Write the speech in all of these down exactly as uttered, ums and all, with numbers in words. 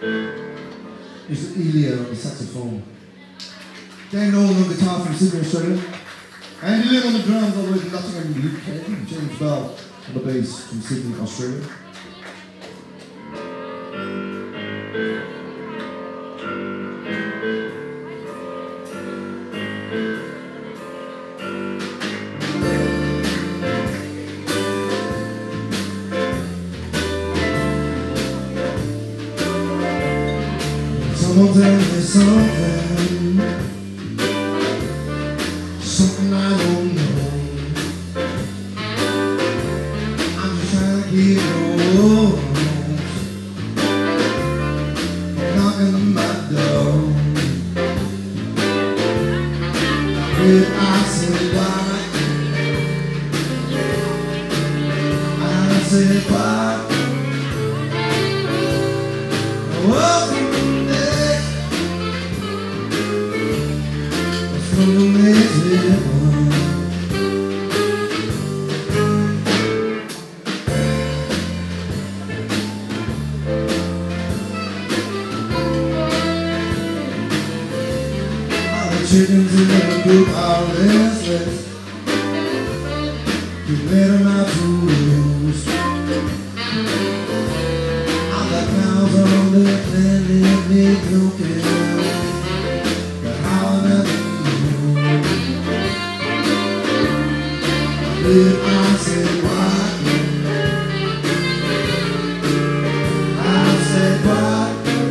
There's Eli on the saxophone. Andy Nolan on guitar from Sydney, Australia. Andy Lymn on the drums all the way from Nottingham in the U K. James Bell on the bass from Sydney, Australia. Someone tell me something, something I don't know. I'm just trying to keep going, knocking on my door. If I say why, I say why. Oh, chickens in the coop are restless. You let them out to roost. All the cows on the planet need milking, but how I never knew. If I said why, I said why.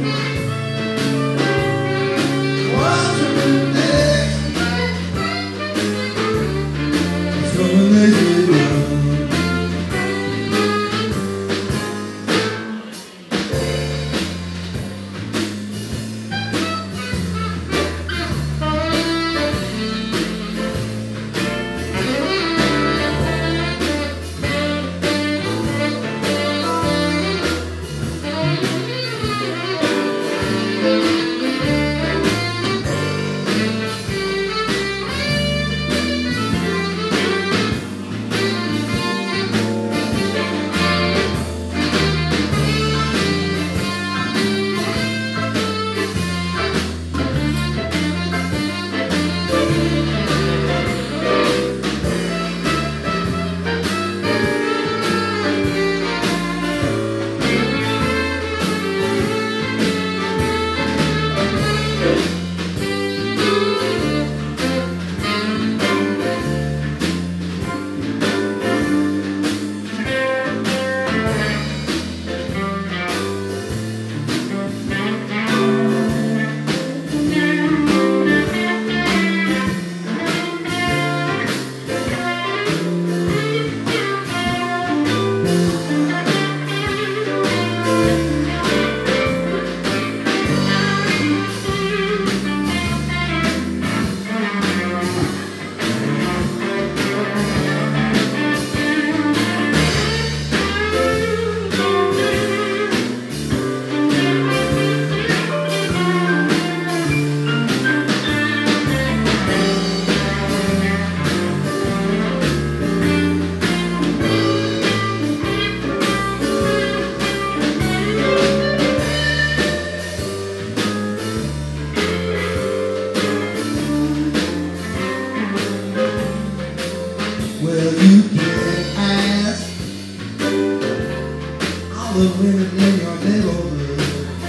the women in your neighborhood.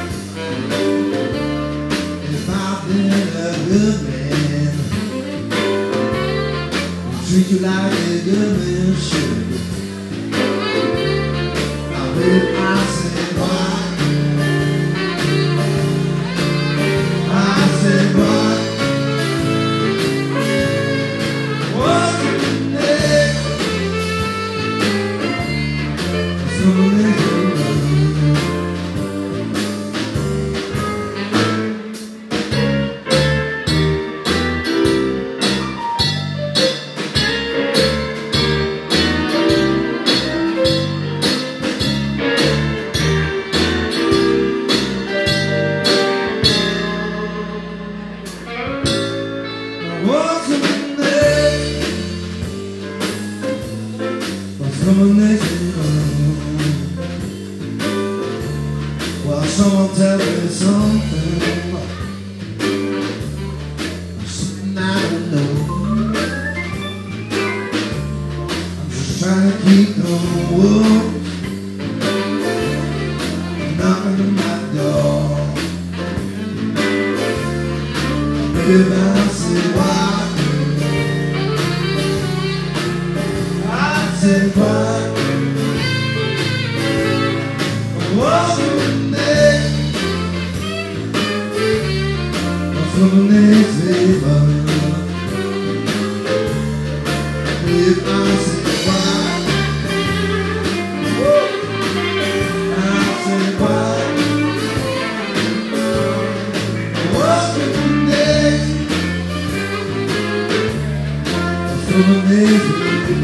If I've been a good man, treat you like a good man should. Now baby, I said why? I said why? What's your name? Someone Well, someone tell me something, something I don't know. I'm just trying to keep the wolves knocking on my door. Baby, I say why, I say why. What's the name? What's the name, baby? If I say why, I say why. What's the name? What's the name, baby?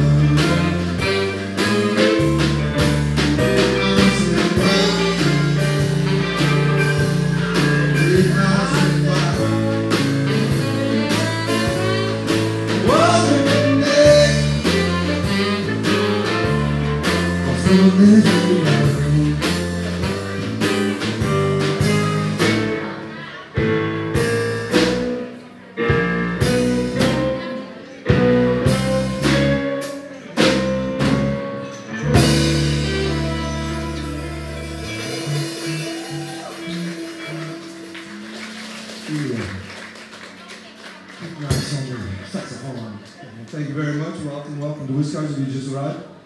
Nice on the saxophone. Thank you very much. Welcome, welcome to Whisgars if you just arrived.